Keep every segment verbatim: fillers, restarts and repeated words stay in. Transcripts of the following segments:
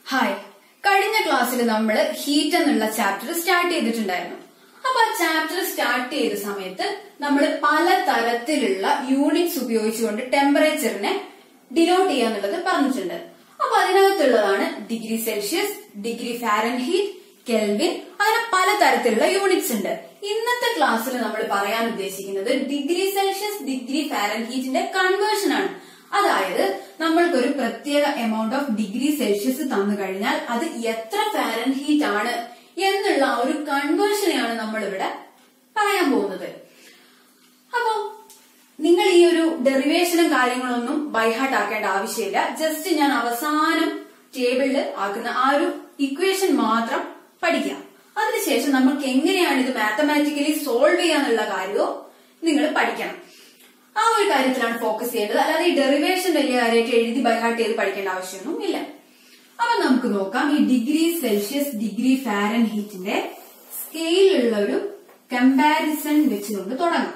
Hi, കഴിഞ്ഞ ക്ലാസ്സിൽ നമ്മൾ ഹീറ്റ് എന്നുള്ള ചാപ്റ്റർ സ്റ്റാർട്ട് ചെയ്തിട്ടുണ്ടായിരുന്നു. അപ്പൊ ആ ചാപ്റ്റർ സ്റ്റാർട്ട് ചെയ്ത സമയത്ത് നമ്മൾ പല തരത്തിലുള്ള യൂണിറ്റ്സ് ഉപയോഗിച്ചുകൊണ്ട് ടെമ്പറേച്ചറിനെ ഡിനോട്ട് ചെയ്യാന്നുള്ളത് പറഞ്ഞിട്ടുണ്ട്. അപ്പൊ അതിനകത്തുള്ളതാണ് degree Celsius, degree Fahrenheit, Kelvin, അങ്ങനെ പല തരത്തിലുള്ള യൂണിറ്റ്സ് ഉണ്ട്. ഇന്നത്തെ ക്ലാസ്സിൽ നമ്മൾ പറയാൻ ഉദ്ദേശിക്കുന്നത് ഡിഗ്രി സെൽഷ്യസ് ഡിഗ്രി ഫാരൻഹീറ്റിന്റെ കൺവേർഷൻ ആണ്. അതായത് നമ്മൾക്കൊരു പ്രത്യേക എമൗണ്ട് ഓഫ് ഡിഗ്രി സെൽഷ്യസ് തന്നു കഴിഞ്ഞാൽ അത് എത്ര ഫാരൻഹീറ്റ് ആണ് എന്നുള്ള ആ ഒരു കൺവേർഷനെയാണ് നമ്മൾ ഇവിടെ പറയാൻ പോകുന്നത്. അപ്പോ നിങ്ങൾ ഈ ഒരു ഡെറിവേഷനും കാര്യങ്ങളൊന്നും ബൈഹാർട്ട് ആക്കേണ്ട ആവശ്യമില്ല. ജസ്റ്റ് ഞാൻ അവസാനം ടേബിളിൽ ആക്കുന്ന ആ ഒരു ഇക്വേഷൻ മാത്രം പഠിക്കാം. അതിനുശേഷം നമുക്ക് എങ്ങനെയാണ് ഇത് മാത്തമാറ്റിക്കലി സോൾവ് ചെയ്യാന്നുള്ള കാര്യവും നിങ്ങൾ പഠിക്കണം. ആ ഒരു കാര്യത്തിലാണ് ഫോക്കസ് ചെയ്യേണ്ടത്. അല്ലാതെ ഈ ഡെറിവേഷൻ വലിയ കാര്യമായിട്ട് എഴുതി ബൈഹാർട്ട് ചെയ്ത് പഠിക്കേണ്ട ആവശ്യമൊന്നും ഇല്ല. അപ്പൊ നമുക്ക് നോക്കാം ഈ ഡിഗ്രി സെൽഷ്യസ് ഡിഗ്രി ഫാരൻഹീറ്റിന്റെ സ്കെയിലുള്ള ഒരു കമ്പാരിസൺ വെച്ചുകൊണ്ട് തുടങ്ങാം.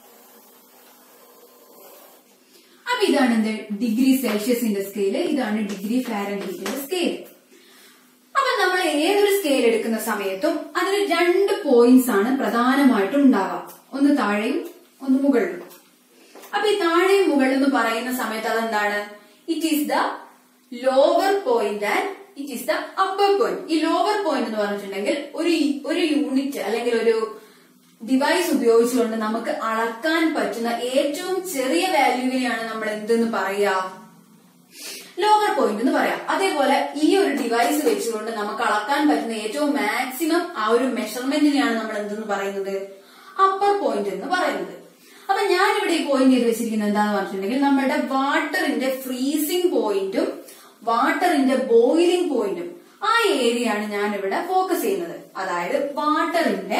അപ്പൊ ഇതാണ് എന്ത് ഡിഗ്രി സെൽഷ്യസിന്റെ സ്കെയില്, ഇതാണ് ഡിഗ്രി ഫാരൻഹീറ്റിന്റെ സ്കെയില്. അപ്പൊ നമ്മൾ ഏതൊരു സ്കെയിൽ എടുക്കുന്ന സമയത്തും അതിന് രണ്ട് പോയിന്റ്സ് ആണ് പ്രധാനമായിട്ടും ഉണ്ടാവുക. ഒന്ന് താഴെയും ഒന്ന് മുകളിലും. അപ്പൊ ഈ താഴെയും മുകളിൽ എന്ന് പറയുന്ന സമയത്ത് അതെന്താണ്? It is the lower point and it is the upper point. ഈ ലോവർ പോയിന്റ് എന്ന് പറഞ്ഞിട്ടുണ്ടെങ്കിൽ ഒരു ഒരു യൂണിറ്റ് അല്ലെങ്കിൽ ഒരു ഡിവൈസ് ഉപയോഗിച്ചുകൊണ്ട് നമുക്ക് അളക്കാൻ പറ്റുന്ന ഏറ്റവും ചെറിയ വാല്യൂവിനെയാണ് നമ്മൾ എന്തെന്ന് പറയാ? ലോവർ പോയിന്റ് എന്ന് പറയാം. അതേപോലെ ഈ ഒരു ഡിവൈസ് വെച്ചുകൊണ്ട് നമുക്ക് അളക്കാൻ പറ്റുന്ന ഏറ്റവും മാക്സിമം ആ ഒരു മെഷർമെന്റിനെയാണ് നമ്മൾ എന്തെന്ന് പറയുന്നത്? അപ്പർ പോയിന്റ് എന്ന് പറയുന്നത്. അപ്പൊ ഞാൻ ഇവിടെ ഈ പോയിന്റ് ചെയ്ത് വെച്ചിരിക്കുന്നത് എന്താന്ന് പറഞ്ഞിട്ടുണ്ടെങ്കിൽ നമ്മുടെ വാട്ടറിന്റെ ഫ്രീസിംഗ് പോയിന്റും വാട്ടറിന്റെ ബോയിലിംഗ് പോയിന്റും ആ ഏരിയയാണ് ഞാൻ ഇവിടെ ഫോക്കസ് ചെയ്യുന്നത്. അതായത് വാട്ടറിന്റെ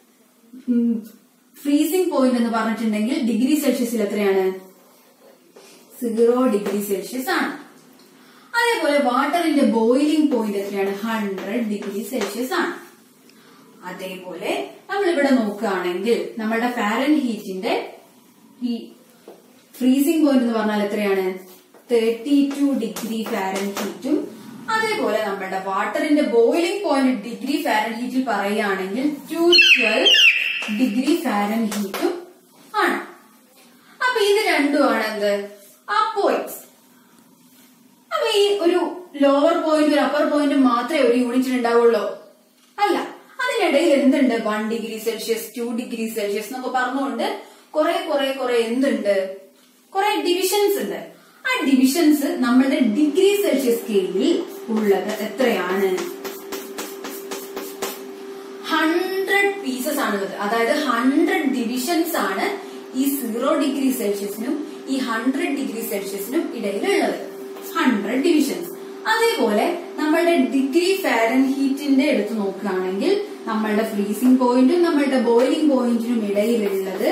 ഫ്രീസിംഗ് പോയിന്റ് എന്ന് പറഞ്ഞിട്ടുണ്ടെങ്കിൽ ഡിഗ്രി സെൽഷ്യസിൽ എത്രയാണ്? സീറോ ഡിഗ്രി സെൽഷ്യസ് ആണ്. അതേപോലെ വാട്ടറിന്റെ ബോയിലിംഗ് പോയിന്റ് എത്രയാണ്? ഹൺഡ്രഡ് ഡിഗ്രി സെൽഷ്യസ് ആണ്. അതേപോലെ നമ്മളിവിടെ നോക്കുകയാണെങ്കിൽ നമ്മളുടെ ഫാരൻഹീറ്റിന്റെ ഈ ഫ്രീസിംഗ് പോയിന്റ് എന്ന് പറഞ്ഞാൽ എത്രയാണ്? തേർട്ടി ടു ഡിഗ്രി ഫാരൻഹീറ്റും അതേപോലെ നമ്മുടെ വാട്ടറിന്റെ ബോയിലിംഗ് പോയിന്റ് ഡിഗ്രി ഫാരൻഹീറ്റിൽ പറയുകയാണെങ്കിൽ ടു ട്വൽവ് ഡിഗ്രി ഫാരൻഹീറ്റും ആണ്. അപ്പൊ ഇത് രണ്ടുമാണ് എന്ത്? ആ പോയിന്റ്സ്. അപ്പൊ ഈ ഒരു ലോവർ പോയിന്റ് ഒരു അപ്പർ പോയിന്റ് മാത്രമേ ഒരു യൂണിറ്റിന് ഉണ്ടാവുള്ളൂ? അല്ല, അതിനിടയിൽ എന്തുണ്ട്? One degree Celsius, two degree Celsius എന്നൊക്കെ പറഞ്ഞുകൊണ്ട് കുറെ കുറെ കുറെ എന്തുണ്ട്? കുറെ ഡിവിഷൻസ് ഉണ്ട്. ആ ഡിവിഷൻസ് നമ്മളുടെ ഡിഗ്രി സെൽഷ്യസ് സ്കെയിലിൽ ഉള്ളത് എത്രയാണ്? ഹൺഡ്രഡ് പീസസ് ആണുള്ളത്. അതായത് ഹൺഡ്രഡ് ഡിവിഷൻസ് ആണ് ഈ സീറോ ഡിഗ്രി സെൽഷ്യസിനും ഈ ഹൺഡ്രഡ് ഡിഗ്രി സെൽഷ്യസിനും ഇടയിലുള്ളത്. Hundred divisions. അതേപോലെ നമ്മളുടെ ഡിഗ്രി ഫാരൻഹീറ്റിന്റെ എടുത്ത് നോക്കുകയാണെങ്കിൽ നമ്മളുടെ ഫ്രീസിംഗ് പോയിന്റും നമ്മളുടെ ബോയിലിംഗ് പോയിന്റിനും ഇടയിലുള്ളത്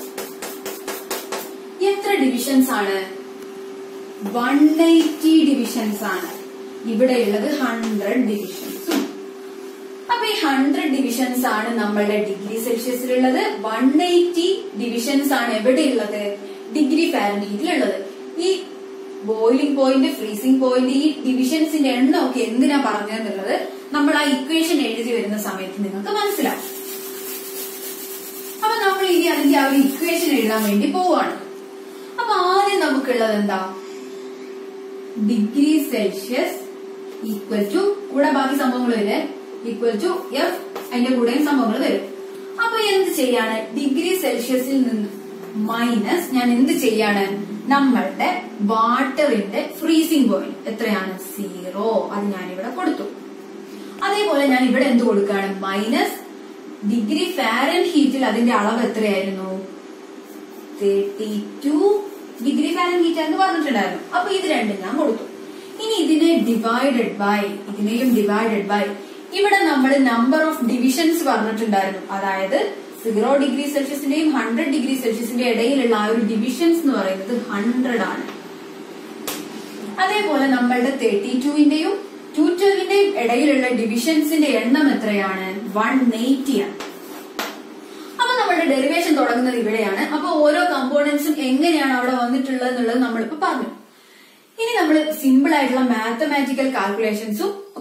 എത്ര ഡിവിഷൻസ് ആണ്? വൺ എയ്റ്റി ഡിവിഷൻസ് ആണ്. ഇവിടെയുള്ളത് ഹൺഡ്രഡ് ഡിവിഷൻസും. അപ്പൊ ഈ ഹൺഡ്രഡ് ഡിവിഷൻസ് ആണ് നമ്മളുടെ ഡിഗ്രി സെൽഷ്യസിലുള്ളത്. വൺ എയ്റ്റി ഡിവിഷൻസ് ആണ് എവിടെയുള്ളത്? ഡിഗ്രി ഫാരൻഹീറ്റിലുള്ളത്. ഈ ബോയിലിംഗ് പോയിന്റ്, ഫ്രീസിംഗ് പോയിന്റ്, ഈ ഡിവിഷൻസിന്റെ എണ്ണം ഒക്കെ എന്തിനാ പറഞ്ഞതെന്നുള്ളത് നമ്മൾ ആ ഇക്വേഷൻ എഴുതി വരുന്ന സമയത്ത് നിങ്ങൾക്ക് മനസ്സിലാവും. അപ്പൊ നമ്മൾ ഇനി അതിന്റെ ആ ഒരു ഇക്വേഷൻ എഴുതാൻ വേണ്ടി പോവാണ്. അപ്പൊ ആദ്യം നമുക്കുള്ളത് എന്താ? ഡിഗ്രി സെൽഷ്യസ് ഈക്വൽ ടു, കൂടെ ബാക്കി സംഭവങ്ങൾ വരും, ഈക്വൽ ടു എഫ്, അതിന്റെ കൂടെയും സംഭവങ്ങൾ വരും. അപ്പൊ എന്ത് ചെയ്യാണ്? ഡിഗ്രി സെൽഷ്യസിൽ നിന്ന് മൈനസ് ഞാൻ എന്ത് ചെയ്യാണ്? നമ്മളുടെ വാട്ടറിന്റെ ഫ്രീസിംഗ് പോയിന്റ് എത്രയാണ്? സീറോ. അത് ഞാനിവിടെ കൊടുത്തു. അതേപോലെ ഞാൻ ഇവിടെ എന്ത് കൊടുക്കുകയാണ്? മൈനസ് ഡിഗ്രി ഫാരൻഹീറ്റിൽ അതിന്റെ അളവ് എത്രയായിരുന്നു? തേർട്ടി ടു ഡിഗ്രി ഫാരൻഹീറ്റ് എന്ന് പറഞ്ഞിട്ടുണ്ടായിരുന്നു. അപ്പൊ ഇത് രണ്ടും ഞാൻ കൊടുത്തു. ഇനി ഇതിനെ ഡിവൈഡഡ് ബൈ, ഇതിനെയും ഡിവൈഡഡ് ബൈ, ഇവിടെ നമ്മൾ നമ്പർ ഓഫ് ഡിവിഷൻസ് പറഞ്ഞിട്ടുണ്ടായിരുന്നു. അതായത് സീറോ ഡിഗ്രി സെൽഷ്യസിന്റെയും ഹൺഡ്രഡ് ഡിഗ്രി സെൽഷ്യസിന്റെ ഇടയിലുള്ള ആ ഒരു ഡിവിഷൻസ് എന്ന് പറയുന്നത് ഹൺഡ്രഡ് ആണ്. അതേപോലെ നമ്മളുടെ തേർട്ടി ടുവിന്റെയും ടു ട്വൽവിന്റെയും ഇടയിലുള്ള ഡിവിഷൻസിന്റെ എണ്ണം എത്രയാണ്? വൺ എയ്റ്റി ആണ്. അപ്പൊ നമ്മളുടെ ഡെറിവേഷൻ തുടങ്ങുന്നത് ഇവിടെയാണ്. അപ്പൊ ഓരോ കമ്പോണൻസും എങ്ങനെയാണ് അവിടെ വന്നിട്ടുള്ളത് എന്നുള്ളത് നമ്മളിപ്പോ പറഞ്ഞു. ഇനി നമ്മൾ സിമ്പിൾ ആയിട്ടുള്ള മാത്തമാറ്റിക്കൽ കാൽക്കുലേഷൻസും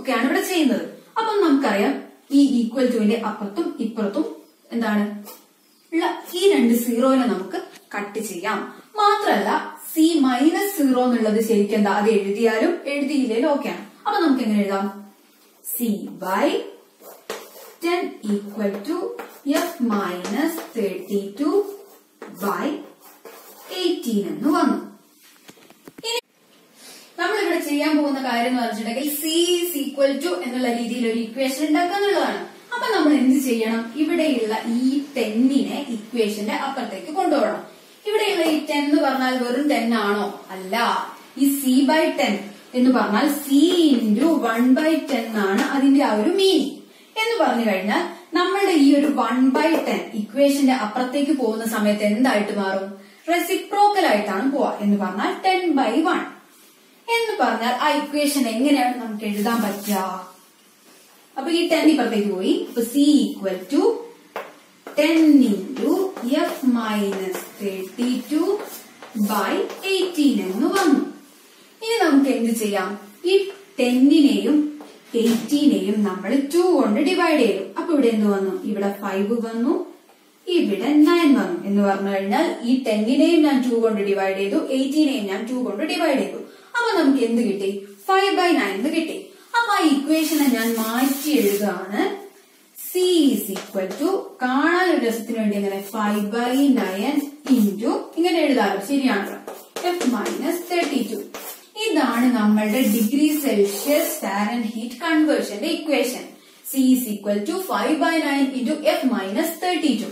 ഒക്കെയാണ് ഇവിടെ ചെയ്യുന്നത്. അപ്പം നമുക്കറിയാം ഈ ഈക്വൽ ടുവിന്റെ അപ്പുറത്തും ഇപ്പുറത്തും എന്താണ് ഉള്ള ഈ രണ്ട് സീറോനെ നമുക്ക് കട്ട് ചെയ്യാം. മാത്രല്ല സി മൈനസ് സീറോ എന്നുള്ളത് ശരിക്കും എന്താ, അത് എഴുതിയാലും എഴുതിയില്ലേലും ഓക്കെയാണ്. അപ്പൊ നമുക്ക് എങ്ങനെ എഴുതാം, C by ten equal to F minus thirty two by eighteen എന്ന് വന്നു. ഇനി നമ്മളിവിടെ ചെയ്യാൻ പോകുന്ന കാര്യം എന്ന് പറഞ്ഞിട്ടുണ്ടെങ്കിൽ സി ഈസ് ഈക്വൽ ടു എന്നുള്ള രീതിയിൽ ഒരു ഇക്വേഷൻ ഉണ്ടാക്കുക എന്നുള്ളതാണ്. അപ്പൊ നമ്മൾ എന്ത് ചെയ്യണം, ഇവിടെയുള്ള ഈ ടെന്നിനെ ഇക്വേഷന്റെ അപ്പുറത്തേക്ക് കൊണ്ടുപോകണം. ഇവിടെയുള്ള ഈ ടെൻ എന്ന് പറഞ്ഞാൽ വെറും ടെൻ ആണോ? അല്ല. ഈ സി ബൈ ടെൻ എന്ന് പറഞ്ഞാൽ C into one by ten ആണ് അതിന്റെ ആ ഒരു മീനിങ്. എന്ന് പറഞ്ഞു കഴിഞ്ഞാൽ നമ്മളുടെ ഈ ഒരു വൺ ബൈ ടെൻ ഇക്വേഷന്റെ അപ്പുറത്തേക്ക് പോകുന്ന സമയത്ത് എന്തായിട്ട് മാറും, റെസിപ്രോക്കൽ ആയിട്ടാണ് പോവാ. എന്ന് പറഞ്ഞാൽ ടെൻ ബൈ വൺ എന്ന് പറഞ്ഞാൽ ആ ഇക്വേഷൻ എങ്ങനെയാണ് നമുക്ക് എഴുതാൻ പറ്റുക? അപ്പൊ ഈ ടെൻ ഇപ്പുറത്തേക്ക് പോയി. അപ്പൊ C equal to ten into F minus thirty two by eighteen എന്ന് വന്നു. ഇനി നമുക്ക് എന്ത് ചെയ്യാം, ഈ ടെന്നിനെയും എയ്റ്റീനെയും നമ്മൾ ടു കൊണ്ട് ഡിവൈഡ് ചെയ്തു. അപ്പൊ ഇവിടെ എന്ത് വന്നു, ഇവിടെ ഫൈവ് വന്നു, ഇവിടെ നയൻ വന്നു. എന്ന് പറഞ്ഞു കഴിഞ്ഞാൽ ഈ ടെന്നിനെയും ഞാൻ ടു കൊണ്ട് ഡിവൈഡ് ചെയ്തു, എയ്റ്റീനെയും ഞാൻ ടു കൊണ്ട് ഡിവൈഡ് ചെയ്തു. അപ്പൊ നമുക്ക് എന്ത് കിട്ടി, ഫൈവ് ബൈ നയൻ എന്ന് കിട്ടി. അപ്പൊ ആ ഇക്വേഷനെ ഞാൻ മാറ്റി എഴുതുകയാണ്. സി ഈസ് ഈക്വൽ ടു, കാണാൻ ഒരു രസത്തിന് വേണ്ടി എങ്ങനെ, ഫൈവ് ബൈ നയൻ ഇൻറ്റു ഇങ്ങനെ എഴുതാറോ, ശരിയാണല്ലോ, എഫ് മൈനസ് തേർട്ടി ടു. ഇതാണ് നമ്മളുടെ ഡിഗ്രി സെൽഷ്യസ് ഫാരൻഹീറ്റ് കൺവേർഷന്റെ equation. C is equal to five by nine into F minus thirty two.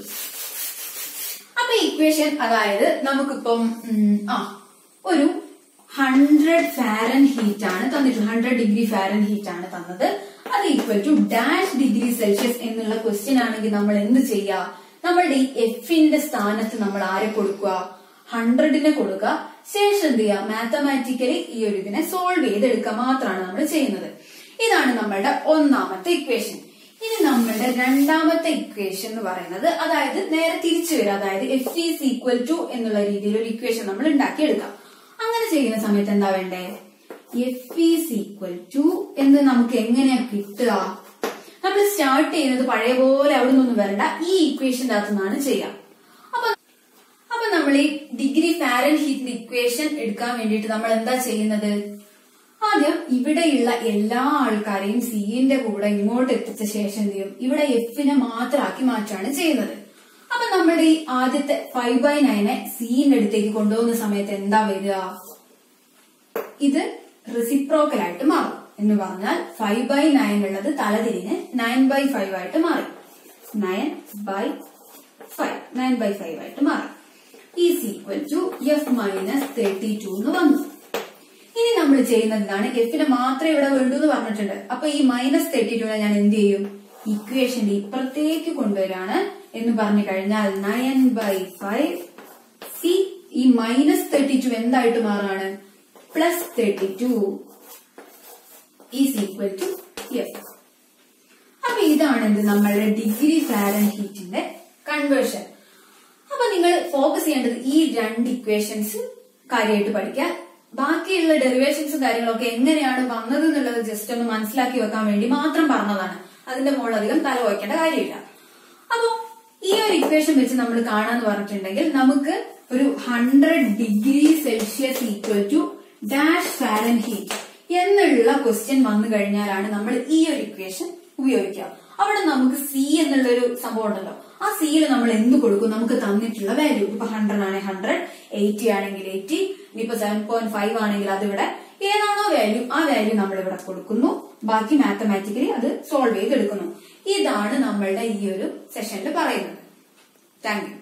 അപ്പൊ ഇക്വേഷൻ അതായത് നമുക്കിപ്പം ആ ഒരു ഹൺഡ്രഡ് ഫാരൻഹീറ്റ് ആണ് തന്നിട്ടുള്ളത്, ഹൺഡ്രഡ് ഡിഗ്രി ഫാരൻഹീറ്റ് ആണ് തന്നത്. അത് equal to dash degree Celsius എന്നുള്ള ക്വസ്റ്റ്യൻ ആണെങ്കിൽ നമ്മൾ എന്ത് ചെയ്യുക, നമ്മളുടെ ഈ എഫിന്റെ സ്ഥാനത്ത് നമ്മൾ ആരെ കൊടുക്കുക, ഹൺഡ്രഡിനെ കൊടുക്കുക. ശേഷം എന്ത് ചെയ്യുക, മാത്തമാറ്റിക്കലി ഈ ഒരു ഇതിനെ സോൾവ് ചെയ്തെടുക്കുക മാത്രമാണ് നമ്മൾ ചെയ്യുന്നത്. ഇതാണ് നമ്മളുടെ ഒന്നാമത്തെ ഇക്വേഷൻ. ഇനി നമ്മളുടെ രണ്ടാമത്തെ ഇക്വേഷൻ എന്ന് പറയുന്നത് അതായത് നേരെ തിരിച്ചു വരിക, അതായത് എഫ് ഈസ് ഈക്വൽ ടു എന്നുള്ള രീതിയിൽ ഒരു ഇക്വേഷൻ നമ്മൾ ഉണ്ടാക്കിയെടുക്കാം. അങ്ങനെ ചെയ്യുന്ന സമയത്ത് എന്താ വേണ്ടേ, എഫ് ഈസ് ഈക്വൽ ടു എന്ന് നമുക്ക് എങ്ങനെയാ കിട്ടുക, നമ്മൾ സ്റ്റാർട്ട് ചെയ്യുന്നത് പഴയ പോലെ അവിടെ നിന്നൊന്നും വരണ്ട, ഈ ഇക്വേഷന്റെ അകത്തു നിന്നാണ് ചെയ്യാം. അപ്പൊ അപ്പൊ നമ്മൾ ഈ ഡിഗ്രി ഫാരൻഹീറ്റിന്റെ ഇക്വേഷൻ എടുക്കാൻ വേണ്ടിയിട്ട് നമ്മൾ എന്താ ചെയ്യുന്നത്, ആദ്യം ഇവിടെയുള്ള എല്ലാ ആൾക്കാരെയും സിന്റെ കൂടെ ഇങ്ങോട്ട് എത്തിച്ച ശേഷം എന്ത് ചെയ്യും, ഇവിടെ എഫിനെ മാത്രമാക്കി മാറ്റാണ് ചെയ്യുന്നത്. അപ്പൊ നമ്മുടെ ഈ ആദ്യത്തെ ഫൈവ് ബൈ നയനെ സിന്റെ അടുത്തേക്ക് കൊണ്ടുപോകുന്ന സമയത്ത് എന്താ വരിക, ഇത് റെസിപ്രോക്കൽ ആയിട്ട് മാറും. എന്ന് പറഞ്ഞാൽ ഫൈവ് ബൈ നയൻ ഉള്ളത് തലതിരിഞ്ഞ് നയൻ ബൈ ഫൈവ് ആയിട്ട് മാറി, nine by five nine by five ആയിട്ട് മാറി. Is equal to F minus thirty two എന്ന് വന്നു. ഇനി നമ്മൾ ചെയ്യുന്നത് എന്താണ്, എഫിനെ മാത്രമേ ഇവിടെ വേണ്ടൂ എന്ന് പറഞ്ഞിട്ടുണ്ട്. അപ്പൊ ഈ മൈനസ് തേർട്ടി ടുവിനെ ഞാൻ എന്ത് ചെയ്യും, ഇക്വേഷന്റെ ഇപ്പുറത്തേക്ക് കൊണ്ടുവരാണ്. എന്ന് പറഞ്ഞു കഴിഞ്ഞാൽ നയൻ ബൈ ഫൈവ് സി ഈ മൈനസ് തേർട്ടി ടു എന്തായിട്ട് മാറാണ്, plus thirty two is equal to F. അപ്പൊ ഇതാണ് എന്ത് നമ്മളുടെ ഡിഗ്രി ഫാരൻഹീറ്റിന്റെ കൺവേർഷൻ. അപ്പൊ നിങ്ങൾ ഫോക്കസ് ചെയ്യേണ്ടത് ഈ രണ്ട് ഇക്വേഷൻസ് കാര്യമായിട്ട് പഠിക്കുക. ബാക്കിയുള്ള ഡെറിവേഷൻസും കാര്യങ്ങളൊക്കെ എങ്ങനെയാണ് വന്നത് എന്നുള്ളത് ജസ്റ്റ് ഒന്ന് മനസ്സിലാക്കി വെക്കാൻ വേണ്ടി മാത്രം പറഞ്ഞതാണ്. അതിന്റെ മുകളിൽ അധികം തല വയ്ക്കേണ്ട കാര്യമില്ല. അപ്പൊ ഈ ഒരു ഇക്വേഷൻ വെച്ച് നമ്മൾ കാണാന്ന് പറഞ്ഞിട്ടുണ്ടെങ്കിൽ നമുക്ക് ഒരു hundred degree Celsius equal to dash Fahrenheit എന്നുള്ള ക്വസ്റ്റ്യൻ വന്നു കഴിഞ്ഞാലാണ് നമ്മൾ ഈ ഒരു ഇക്വേഷൻ ഉപയോഗിക്കുക. അവിടെ നമുക്ക് സി എന്നുള്ള ഒരു സംഭവം ഉണ്ടല്ലോ, ആ സിയിൽ നമ്മൾ എന്ത് കൊടുക്കും, നമുക്ക് തന്നിട്ടുള്ള വാല്യൂ. ഇപ്പൊ ഹൺഡ്രഡ് ആണെങ്കിൽ ഹൺഡ്രഡ്, എയ്റ്റി ആണെങ്കിൽ എയ്റ്റി, ഇനിയിപ്പോ സെവൻ പോയിന്റ് ഫൈവ് ആണെങ്കിൽ അതിവിടെ ഏതാണോ വാല്യൂ ആ വാല്യൂ നമ്മൾ ഇവിടെ കൊടുക്കുന്നു. ബാക്കി മാത്തമാറ്റിക്കലി അത് സോൾവ് ചെയ്തെടുക്കുന്നു. ഇതാണ് നമ്മളുടെ ഈ ഒരു സെഷനിൽ പറയുന്നത്. Thank U.